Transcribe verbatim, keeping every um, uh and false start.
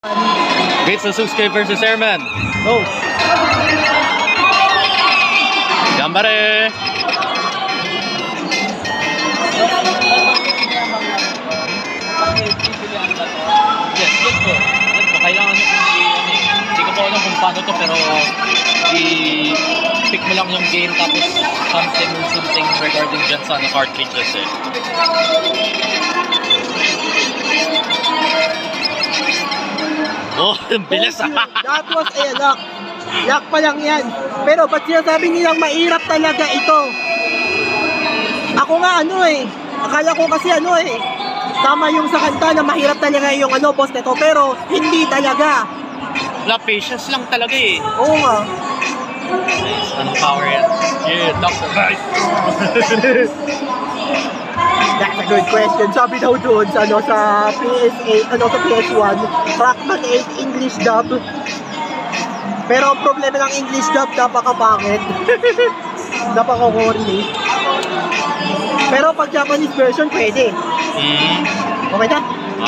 Wait, Sasuke versus Airman. Go! Gambare! Yes, good po. Good po. Kailangan nyo kung hindi ko po alam kung paano to, pero i-pick mo lang yung game tapos something something regarding dyan sa ano, cartridges eh. Oh, ang bilis ah! That was a lock. Lock pa lang yan. Pero ba't sinasabi nilang mahirap talaga ito? Ako nga ano eh. Akala ko kasi ano eh. Tama yung sa kanta na mahirap talaga yung ano boss nito. Pero hindi talaga. La patience lang talaga eh. Oo nga. Nice. Anong power yan? Yeah, Doctor Nice! That's a good question. Sabi daw doon sa ano sa P S eight, ano sa P S one, Trackman eight English dub. Pero ang problema ng English dub, napaka-pangit. Napaka-corny. Pero pag Japanese version, pwede. Mm. Okay na?